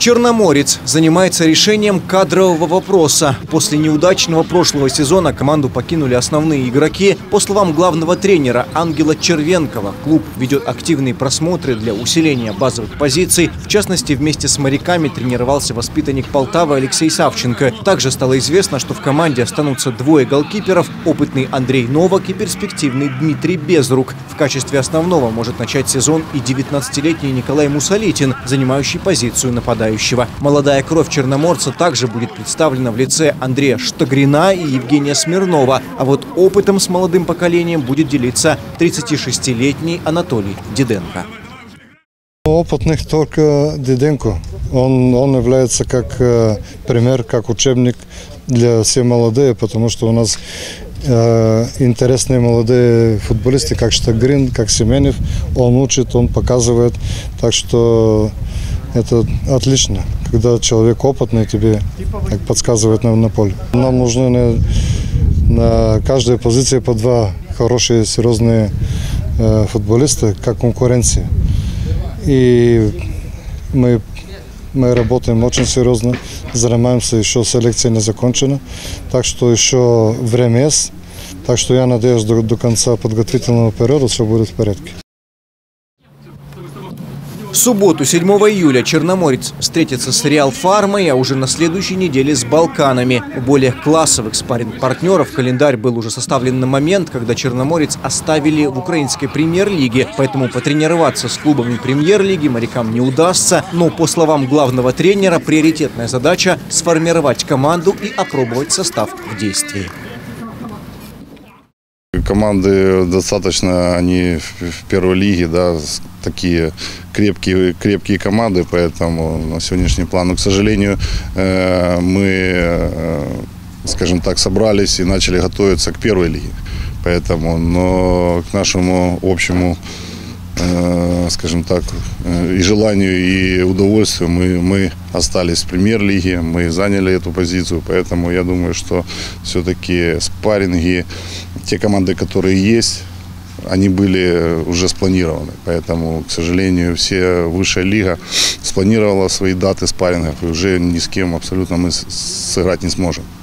Черноморец занимается решением кадрового вопроса. После неудачного прошлого сезона команду покинули основные игроки. По словам главного тренера Ангела Червенкова, клуб ведет активные просмотры для усиления базовых позиций. В частности, вместе с моряками тренировался воспитанник Полтавы Алексей Савченко. Также стало известно, что в команде останутся двое голкиперов – опытный Андрей Новак и перспективный Дмитрий Безрук. В качестве основного может начать сезон и 19-летний Николай Мусалитин, занимающий позицию нападающего. Молодая кровь черноморца также будет представлена в лице Андрея Штагрина и Евгения Смирнова. А вот опытом с молодым поколением будет делиться 36-летний Анатолий Диденко. Опытных только Диденко. Он является как пример, как учебник для всех молодых, потому что у нас интересные молодые футболисты, как Штагрин, как Семенов. Он учит, он показывает. Так что это отлично, когда человек опытный тебе подсказывает на поле. Нам нужны на каждой позиции по два хорошие, серьезные футболиста, как конкуренция. И мы работаем очень серьезно, занимаемся, еще селекция не закончена, так что еще время есть. Так что я надеюсь, до конца подготовительного периода все будет в порядке. В субботу, 7 июля, Черноморец встретится с Реал Фармой, а уже на следующей неделе с Балканами. У более классовых спарринг-партнеров календарь был уже составлен на момент, когда Черноморец оставили в украинской премьер-лиге. Поэтому потренироваться с клубами премьер-лиги морякам не удастся. Но, по словам главного тренера, приоритетная задача – сформировать команду и опробовать состав в действии. Команды достаточно, они в первой лиге, да, такие крепкие команды, поэтому на сегодняшний план, к сожалению, мы, скажем так, собрались и начали готовиться к первой лиге. Поэтому, но к нашему общему, скажем так, и желанию, и удовольствию мы остались в премьер-лиге, мы заняли эту позицию, поэтому я думаю, что все-таки спарринги, те команды, которые есть, они были уже спланированы. Поэтому, к сожалению, вся высшая лига спланировала свои даты спаррингов, и уже ни с кем абсолютно мы сыграть не сможем.